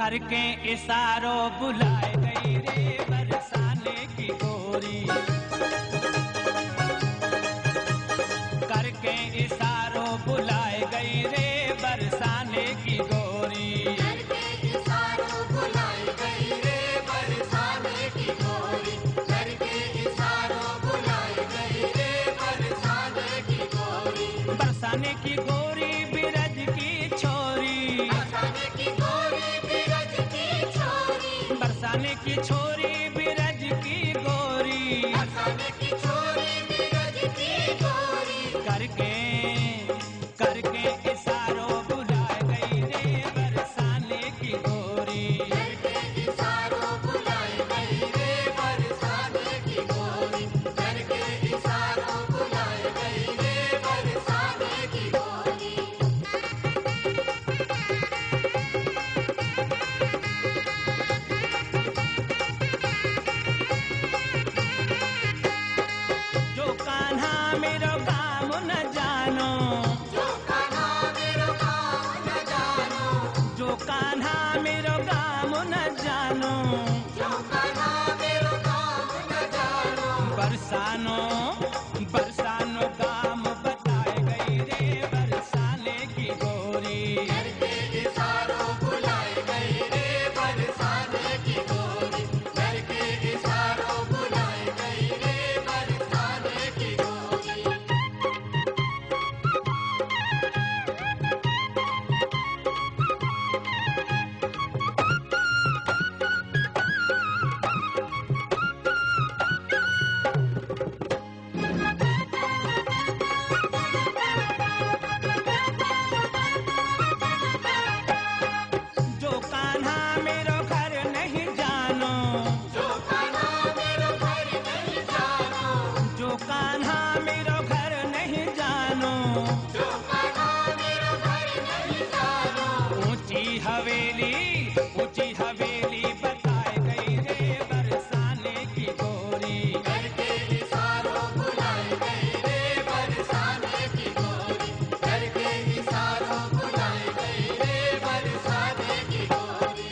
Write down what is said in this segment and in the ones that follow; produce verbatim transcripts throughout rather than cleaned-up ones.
करके इशारों बुलाए गई रे बरसाने की गोरी, करके इशारों बुलाए गई रे बरसाने की गोरी, करके इशारों बुलाए गई रे बरसाने की गोरी, करके इशारों बुलाए गई रे बरसाने की गोरी, बरसाने की गोरी बिरज की छोरी, बरसाने की गोरी बिरज की छोरी, बरसाने की छोरी बिरज की गोरी, बरसाने की छोरी बिरज की गोरी, करके करके इशारों बुलाए गई रे बरसाने की गोरी, करके इशारों बुलाए गई रे बरसाने की गोरी, करके इशारों बुलाए गई रे बरसाने की गोरी। जो कान्हा मेरो काम न जानो, जो कान्हा मेरो काम न जानो, जो कान्हा मेरो काम न जानो, जो कान्हा मेरो काम न जानो, बरसानो बरसानो काम बताए गई रे बरसाने की गोरी, करके इशारों बुलाए गई रे बरसाने की गोरी, करके इशारों बुलाए गई रे बरसाने की गोरी। जो कान्हा मेरो घर नहीं जानो, जो कान्हा मेरो घर नहीं जानो, जो कान्हा मेरो घर नहीं जानो, जो कान्हा मेरो घर नहीं जानो, ऊंची हवेली ऊंची हवेली बताए गई रे बरसाने की गोरी, करके इशारों बुलाए गई रे बरसाने की गोरी, करके इशारों बुलाए गई रे बरसाने की गोरी।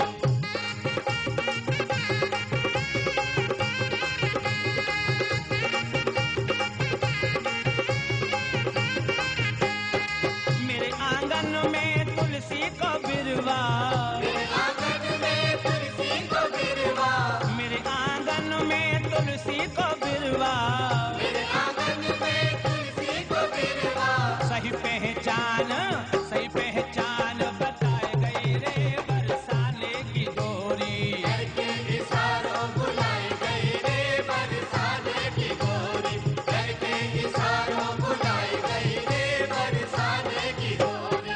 मेरे आंगन में तुलसी को बिरवा, मेरे आंगन में तुलसी को बिरवा, मेरे आंगन में तुलसी को बिरवा, मेरे आंगन में तुलसी को बिरवा, सही पहचान सही पहचान बताए गई रे बरसाने की गोरी, करके इशारों बुलाए गई रे बरसाने की गोरी, करके इशारों बुलाए गई रे बरसाने की गोरी।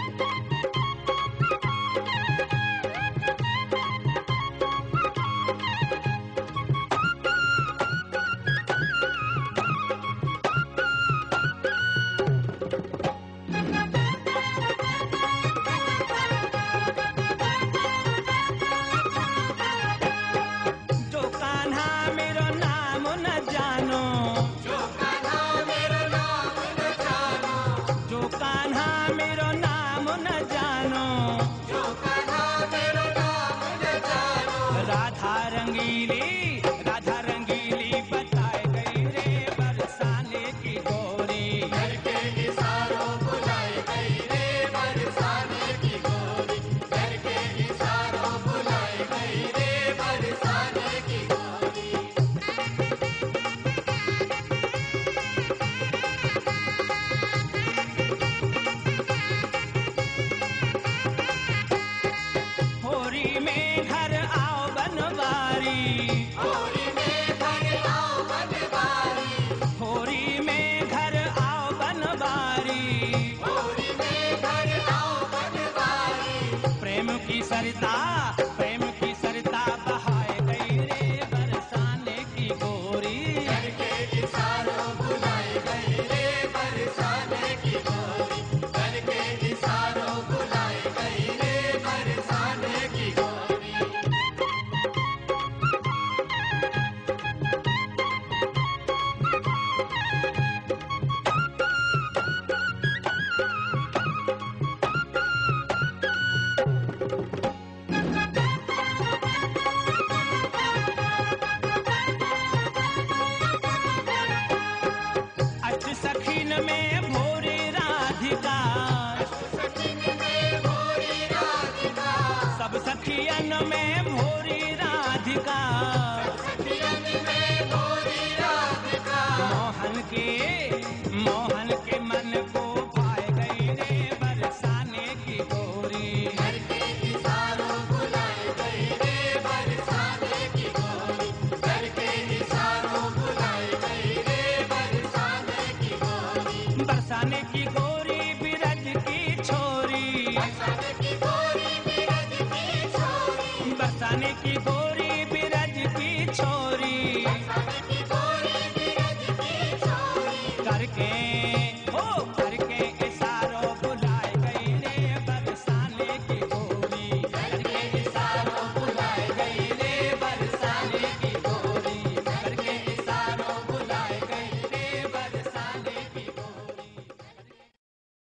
जो कान्हा मेरो नाम न जानो, जो कान्हा मेरो नाम न जानो, जो कान्हा मेरो नाम न जानो, जो कान्हा मेरो नाम न जानो, राधा रंगीली राधा रंगीली बताए गई रे बरसाने की गोरी, करके इशारों बुलाए गई रे बरसाने की गोरी, करके इशारों बुलाए गई रे बरसाने की गोरी। होरी में घर आओ बनवारी, होरी में घर आओ बनवारी, होरी में घर आओ बनवारी, होरी में घर आओ बनवारी, प्रेम की सरिता